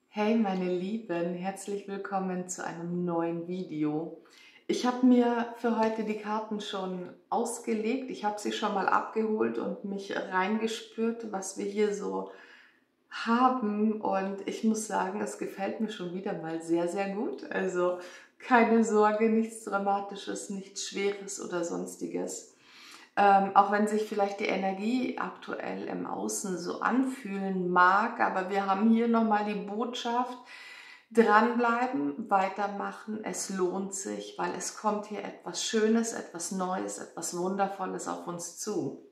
Hey meine Lieben, herzlich willkommen zu einem neuen Video. Ich habe mir für heute die Karten schon ausgelegt. Ich habe sie schon mal abgeholt und mich reingespürt, was wir hier so haben. Und ich muss sagen, es gefällt mir schon wieder mal sehr, sehr gut. Also keine Sorge, nichts Dramatisches, nichts Schweres oder Sonstiges. Auch wenn sich vielleicht die Energie aktuell im Außen so anfühlen mag, aber wir haben hier nochmal die Botschaft: dranbleiben, weitermachen, es lohnt sich, weil es kommt hier etwas Schönes, etwas Neues, etwas Wundervolles auf uns zu.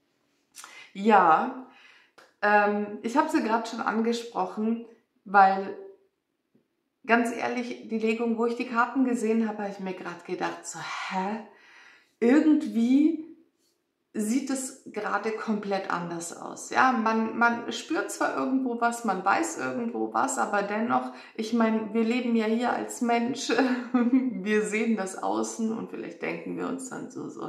Ja, ich habe sie gerade schon angesprochen, weil ganz ehrlich, die Legung, wo ich die Karten gesehen habe, habe ich mir gerade gedacht, so, irgendwie sieht es gerade komplett anders aus. Ja, man spürt zwar irgendwo was, man weiß irgendwo was, aber dennoch, ich meine, wir leben ja hier als Mensch, wir sehen das Außen und vielleicht denken wir uns dann so,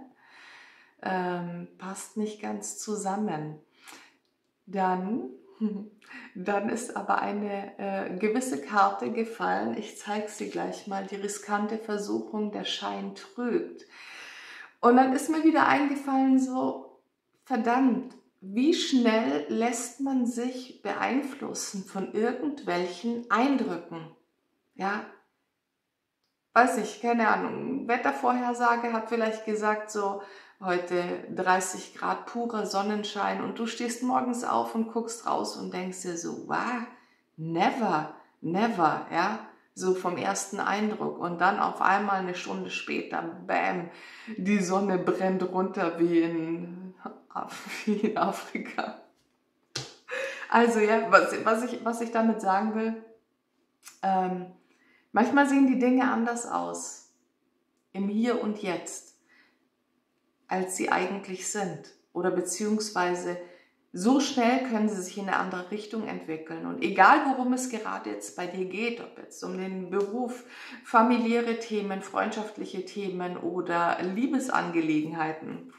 passt nicht ganz zusammen. Dann ist aber eine gewisse Karte gefallen, ich zeige sie gleich mal, die riskante Versuchung, der Schein trügt. Und dann ist mir wieder eingefallen, so, verdammt, wie schnell lässt man sich beeinflussen von irgendwelchen Eindrücken? Ja, weiß ich, keine Ahnung. Wettervorhersage hat vielleicht gesagt, so, heute 30 Grad purer Sonnenschein und du stehst morgens auf und guckst raus und denkst dir so, wow, never, never, ja, so vom ersten Eindruck. Und dann auf einmal eine Stunde später, bam, die Sonne brennt runter wie in Afrika. Also ja, was ich damit sagen will, manchmal sehen die Dinge anders aus, im Hier und Jetzt, als sie eigentlich sind. Oder beziehungsweise so schnell können sie sich in eine andere Richtung entwickeln. Und egal, worum es gerade jetzt bei dir geht, ob jetzt um den Beruf, familiäre Themen, freundschaftliche Themen oder Liebesangelegenheiten.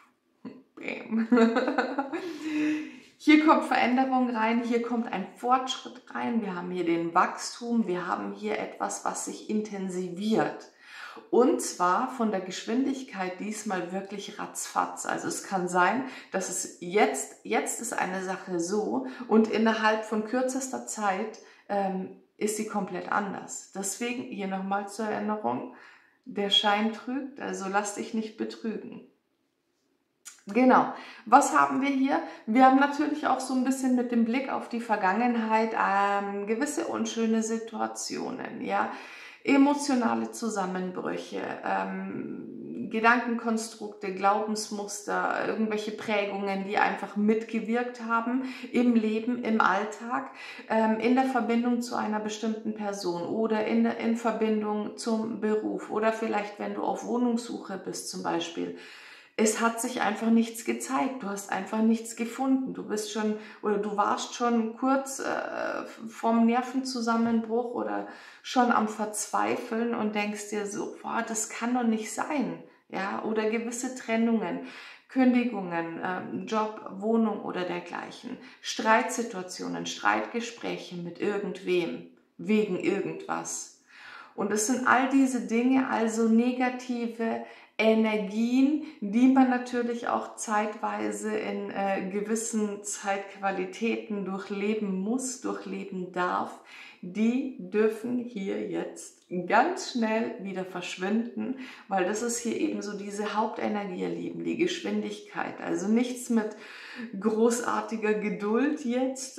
Hier kommt Veränderung rein, hier kommt ein Fortschritt rein, wir haben hier den Wachstum, wir haben hier etwas, was sich intensiviert. Und zwar von der Geschwindigkeit diesmal wirklich ratzfatz. Also es kann sein, dass es jetzt ist eine Sache so und innerhalb von kürzester Zeit ist sie komplett anders. Deswegen hier nochmal zur Erinnerung, der Schein trügt, also lass dich nicht betrügen. Genau. Was haben wir hier? Wir haben natürlich auch so ein bisschen mit dem Blick auf die Vergangenheit gewisse unschöne Situationen, ja, emotionale Zusammenbrüche, Gedankenkonstrukte, Glaubensmuster, irgendwelche Prägungen, die einfach mitgewirkt haben im Leben, im Alltag, in der Verbindung zu einer bestimmten Person oder in Verbindung zum Beruf oder vielleicht, wenn du auf Wohnungssuche bist zum Beispiel. Es hat sich einfach nichts gezeigt, du hast einfach nichts gefunden, du bist schon oder du warst schon kurz vorm Nervenzusammenbruch oder schon am Verzweifeln und denkst dir so, boah, das kann doch nicht sein, ja, oder gewisse Trennungen, Kündigungen, Job, Wohnung oder dergleichen, Streitsituationen, Streitgespräche mit irgendwem, wegen irgendwas. Und es sind all diese Dinge, also negative Energien, die man natürlich auch zeitweise in gewissen Zeitqualitäten durchleben muss, durchleben darf, die dürfen hier jetzt ganz schnell wieder verschwinden, weil das ist hier eben so diese Hauptenergie, ihr Lieben, die Geschwindigkeit. Also nichts mit großartiger Geduld jetzt,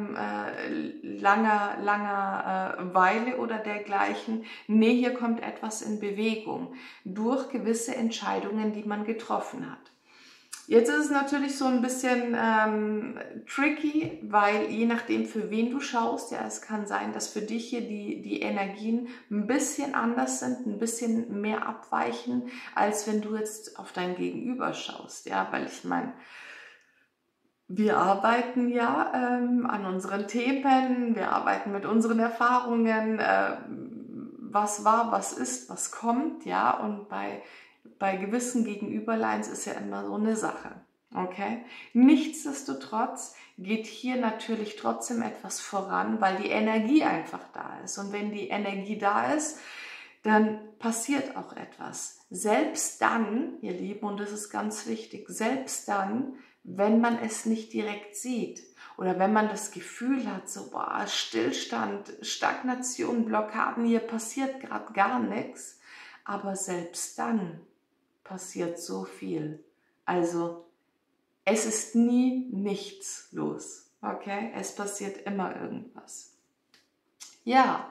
langer Weile oder dergleichen. Nee, hier kommt etwas in Bewegung durch gewisse Entscheidungen, die man getroffen hat. Jetzt ist es natürlich so ein bisschen tricky, weil je nachdem, für wen du schaust, ja, es kann sein, dass für dich hier die Energien ein bisschen anders sind, ein bisschen mehr abweichen, als wenn du jetzt auf dein Gegenüber schaust, ja, weil ich meine, wir arbeiten ja an unseren Themen, wir arbeiten mit unseren Erfahrungen, was war, was ist, was kommt, ja, und bei gewissen Gegenüberlines ist ja immer so eine Sache, okay? Nichtsdestotrotz, geht hier natürlich trotzdem etwas voran, weil die Energie einfach da ist. Und wenn die Energie da ist, dann passiert auch etwas. Selbst dann, ihr Lieben, und das ist ganz wichtig, selbst dann, wenn man es nicht direkt sieht oder wenn man das Gefühl hat, so boah, Stillstand, Stagnation, Blockaden, hier passiert gerade gar nichts, aber selbst dann passiert so viel. Also es ist nie nichts los, okay? Es passiert immer irgendwas. Ja,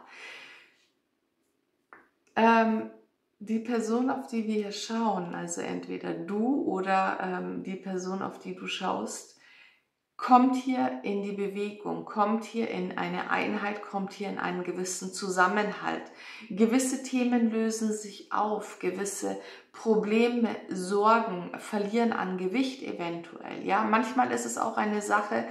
die Person, auf die wir hier schauen, also entweder du oder die Person, auf die du schaust, kommt hier in die Bewegung, kommt hier in eine Einheit, kommt hier in einen gewissen Zusammenhalt. Gewisse Themen lösen sich auf, gewisse Probleme, Sorgen verlieren an Gewicht eventuell. Ja, manchmal ist es auch eine Sache,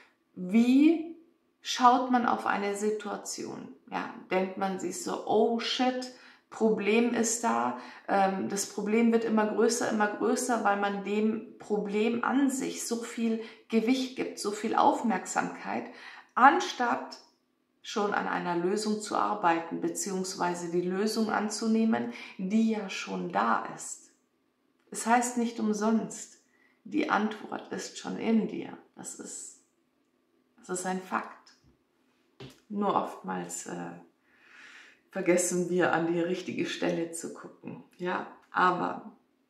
wie schaut man auf eine Situation? Ja, denkt man sich so, oh shit, Problem ist da, das Problem wird immer größer, weil man dem Problem an sich so viel Gewicht gibt, so viel Aufmerksamkeit, anstatt schon an einer Lösung zu arbeiten, beziehungsweise die Lösung anzunehmen, die ja schon da ist. Es heißt nicht umsonst, die Antwort ist schon in dir. Das ist ein Fakt. Nur oftmals vergessen wir, an die richtige Stelle zu gucken. Ja, aber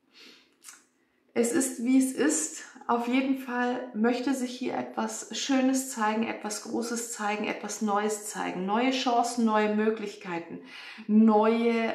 es ist, wie es ist. Auf jeden Fall möchte sich hier etwas Schönes zeigen, etwas Großes zeigen, etwas Neues zeigen. Neue Chancen, neue Möglichkeiten, neue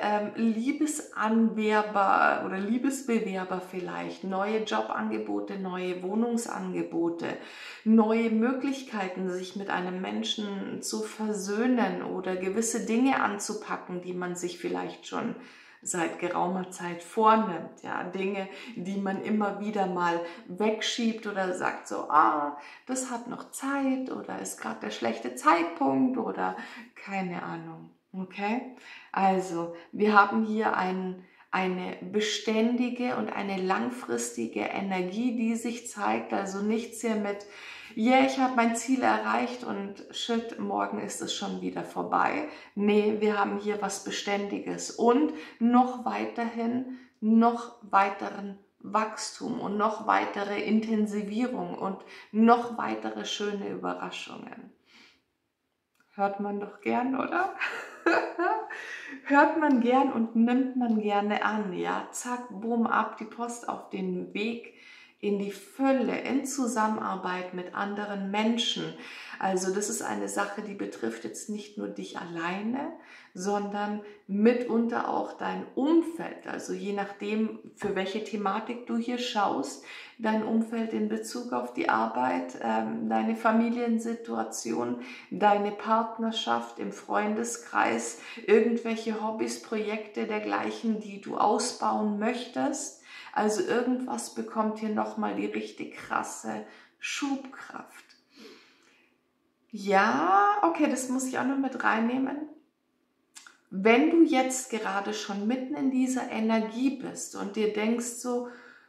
Liebesanwerber oder Liebesbewerber vielleicht, neue Jobangebote, neue Wohnungsangebote, neue Möglichkeiten, sich mit einem Menschen zu versöhnen oder gewisse Dinge anzupacken, die man sich vielleicht schon seit geraumer Zeit vornimmt, ja, Dinge, die man immer wieder mal wegschiebt oder sagt so, das hat noch Zeit oder ist gerade der schlechte Zeitpunkt oder keine Ahnung, okay? Also, wir haben hier eine beständige und eine langfristige Energie, die sich zeigt, also nichts hier mit ich habe mein Ziel erreicht und shit, morgen ist es schon wieder vorbei. Nee, wir haben hier was Beständiges und noch weiterhin, noch weiteren Wachstum und noch weitere Intensivierung und noch weitere schöne Überraschungen. Hört man doch gern, oder? Hört man gern und nimmt man gerne an, ja? Zack, boom, ab die Post auf den Weg in die Fülle, in Zusammenarbeit mit anderen Menschen. Also das ist eine Sache, die betrifft jetzt nicht nur dich alleine, sondern mitunter auch dein Umfeld. Also je nachdem, für welche Thematik du hier schaust, dein Umfeld in Bezug auf die Arbeit, deine Familiensituation, deine Partnerschaft im Freundeskreis, irgendwelche Hobbys, Projekte dergleichen, die du ausbauen möchtest. Also irgendwas bekommt hier nochmal die richtig krasse Schubkraft. Ja, okay, das muss ich auch noch mit reinnehmen. Wenn du jetzt gerade schon mitten in dieser Energie bist und dir denkst so,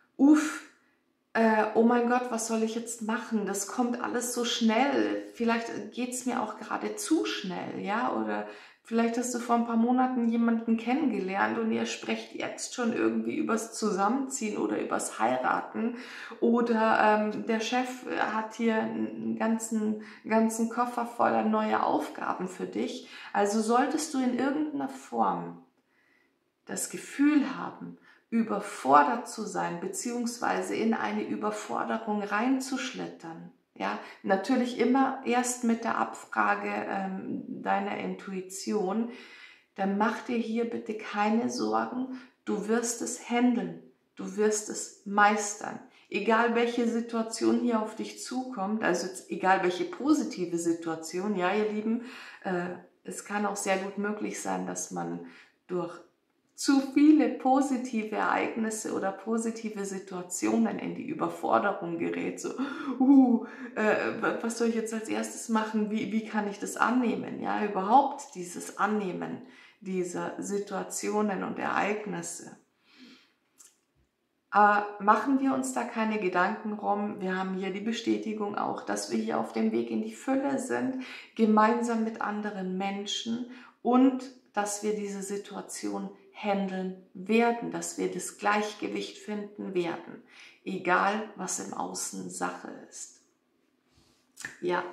oh mein Gott, was soll ich jetzt machen? Das kommt alles so schnell. Vielleicht geht es mir auch gerade zu schnell, ja? Oder vielleicht hast du vor ein paar Monaten jemanden kennengelernt und ihr sprecht jetzt schon irgendwie übers Zusammenziehen oder übers Heiraten. Oder der Chef hat hier einen ganzen Koffer voller neuer Aufgaben für dich. Also solltest du in irgendeiner Form das Gefühl haben, überfordert zu sein, beziehungsweise in eine Überforderung reinzuschlittern. Ja, natürlich immer erst mit der Abfrage deiner Intuition. Dann mach dir hier bitte keine Sorgen. Du wirst es handeln. Du wirst es meistern. Egal welche Situation hier auf dich zukommt, also egal welche positive Situation, ja ihr Lieben, es kann auch sehr gut möglich sein, dass man durch zu viele positive Ereignisse oder positive Situationen in die Überforderung gerät. So, was soll ich jetzt als erstes machen? Wie kann ich das annehmen? Ja, überhaupt dieses Annehmen dieser Situationen und Ereignisse. Machen wir uns da keine Gedanken rum. Wir haben hier die Bestätigung auch, dass wir hier auf dem Weg in die Fülle sind, gemeinsam mit anderen Menschen, und dass wir diese Situation handeln werden, dass wir das Gleichgewicht finden werden, egal was im Außen Sache ist. Ja,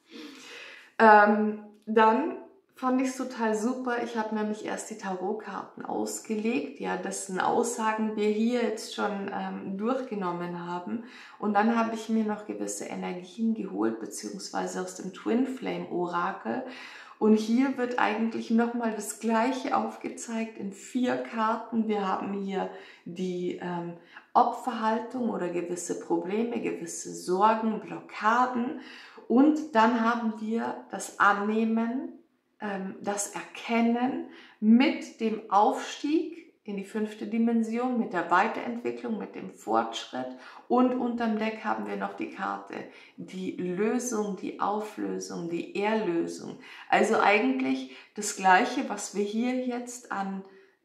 dann fand ich es total super. Ich habe nämlich erst die Tarotkarten ausgelegt, ja, dessen Aussagen wir hier jetzt schon durchgenommen haben. Und dann habe ich mir noch gewisse Energien geholt, beziehungsweise aus dem Twin Flame Orakel. Und hier wird eigentlich nochmal das Gleiche aufgezeigt in 4 Karten. Wir haben hier die Opferhaltung oder gewisse Probleme, gewisse Sorgen, Blockaden. Und dann haben wir das Annehmen, das Erkennen mit dem Aufstieg in die 5. Dimension, mit der Weiterentwicklung, mit dem Fortschritt, und unterm Deck haben wir noch die Karte, die Lösung, die Auflösung, die Erlösung. Also eigentlich das Gleiche, was wir hier jetzt an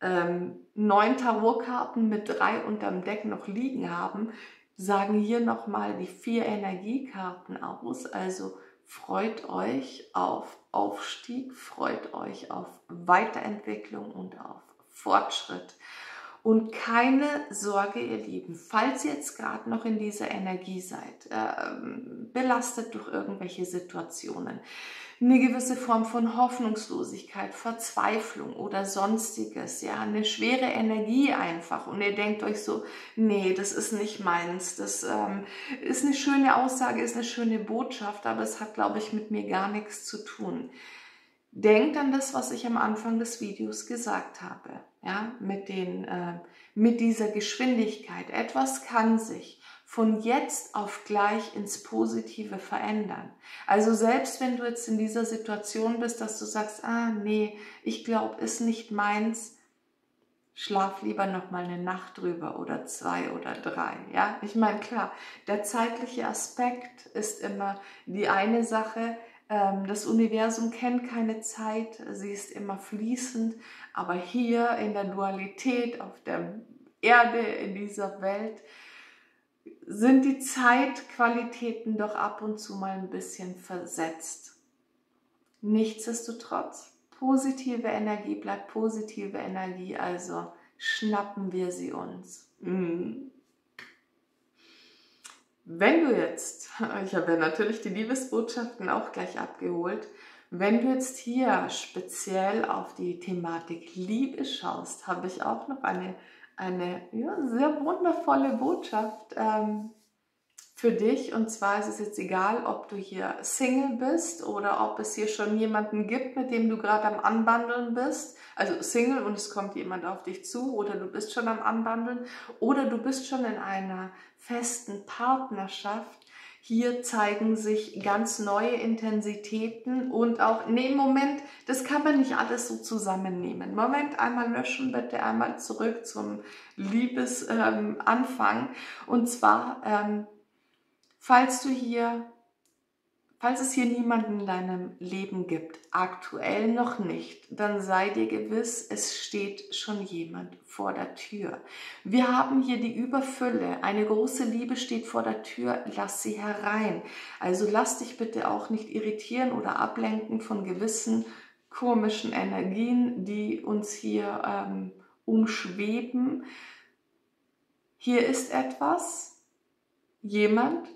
9 Tarotkarten mit 3 unterm Deck noch liegen haben, sagen hier nochmal die 4 Energiekarten aus. Also freut euch auf Aufstieg, freut euch auf Weiterentwicklung und auf Fortschritt. Und keine Sorge, ihr Lieben, falls ihr jetzt gerade noch in dieser Energie seid, belastet durch irgendwelche Situationen, eine gewisse Form von Hoffnungslosigkeit, Verzweiflung oder sonstiges, ja, eine schwere Energie einfach, und ihr denkt euch so, nee, das ist nicht meins, das ist eine schöne Aussage, ist eine schöne Botschaft, aber es hat, glaube ich, mit mir gar nichts zu tun. Denkt an das, was ich am Anfang des Videos gesagt habe, ja, mit dieser Geschwindigkeit. Etwas kann sich von jetzt auf gleich ins Positive verändern. Also selbst wenn du jetzt in dieser Situation bist, dass du sagst, nee, ich glaube, ist nicht meins, schlaf lieber noch mal eine Nacht drüber oder 2 oder 3. Ja, ich meine, klar, der zeitliche Aspekt ist immer die eine Sache. Das Universum kennt keine Zeit, sie ist immer fließend, aber hier in der Dualität auf der Erde, in dieser Welt, sind die Zeitqualitäten doch ab und zu mal ein bisschen versetzt. Nichtsdestotrotz, positive Energie bleibt positive Energie, also schnappen wir sie uns. Wenn du jetzt, ich habe ja natürlich die Liebesbotschaften auch gleich abgeholt, wenn du jetzt hier speziell auf die Thematik Liebe schaust, habe ich auch noch eine sehr wundervolle Botschaft für dich. Und zwar ist es jetzt egal, ob du hier Single bist oder ob es hier schon jemanden gibt, mit dem du gerade am Anbandeln bist. Also Single und es kommt jemand auf dich zu, oder du bist schon am Anbandeln, oder du bist schon in einer festen Partnerschaft. Hier zeigen sich ganz neue Intensitäten und auch, nee, Moment, das kann man nicht alles so zusammennehmen. Moment, einmal löschen, bitte einmal zurück zum Liebesanfang. Und zwar, falls es hier niemanden in deinem Leben gibt, aktuell noch nicht, dann sei dir gewiss, es steht schon jemand vor der Tür. Wir haben hier die Überfülle, eine große Liebe steht vor der Tür, lass sie herein. Also lass dich bitte auch nicht irritieren oder ablenken von gewissen komischen Energien, die uns hier umschweben. Hier ist etwas, jemand,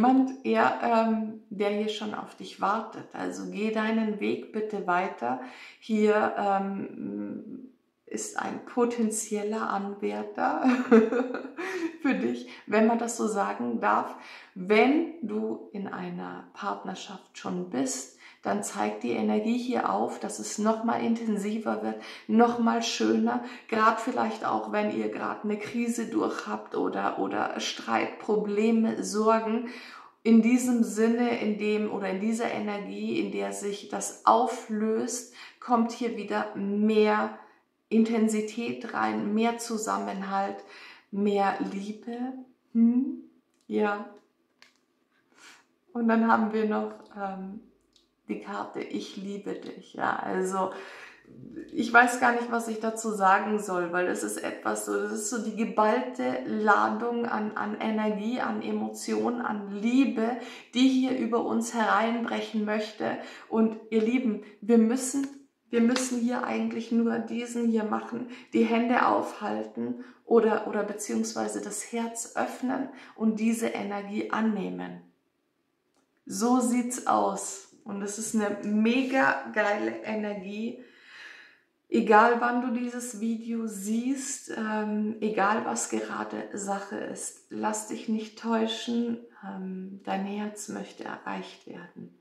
der hier schon auf dich wartet. Also geh deinen Weg bitte weiter. Hier ist ein potenzieller Anwärter für dich, wenn man das so sagen darf. Wenn du in einer Partnerschaft schon bist, dann zeigt die Energie hier auf, dass es nochmal intensiver wird, nochmal schöner, gerade vielleicht auch, wenn ihr gerade eine Krise durch habt oder Streit, Probleme, Sorgen. In diesem Sinne, in dieser Energie, in der sich das auflöst, kommt hier wieder mehr Intensität rein, mehr Zusammenhalt, mehr Liebe. Ja. Und dann haben wir noch die Karte Ich liebe dich. Ja, also ich weiß gar nicht, was ich dazu sagen soll, weil es ist etwas so, das ist so die geballte Ladung an Energie, an Emotionen, an Liebe, die hier über uns hereinbrechen möchte. Und ihr Lieben, wir müssen hier eigentlich nur diesen hier machen, die Hände aufhalten oder beziehungsweise das Herz öffnen und diese Energie annehmen. So sieht's aus. Und es ist eine mega geile Energie. Egal wann du dieses Video siehst, egal was gerade Sache ist, lass dich nicht täuschen, dein Herz möchte erreicht werden.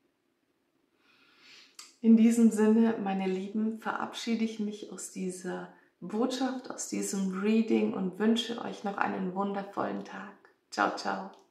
In diesem Sinne, meine Lieben, verabschiede ich mich aus dieser Botschaft, aus diesem Reading und wünsche euch noch einen wundervollen Tag. Ciao, ciao.